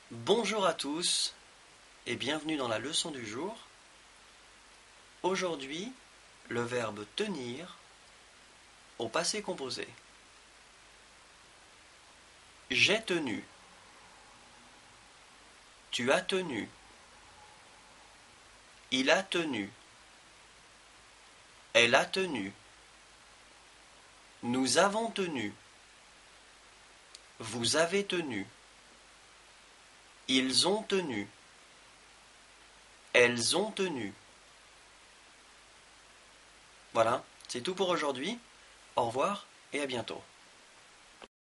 Bonjour à tous et bienvenue dans la leçon du jour. Aujourd'hui, le verbe tenir au passé composé. J'ai tenu. Tu as tenu. Il a tenu. Elle a tenu. Nous avons tenu. Vous avez tenu. Ils ont tenu. Elles ont tenu. Voilà, c'est tout pour aujourd'hui. Au revoir et à bientôt.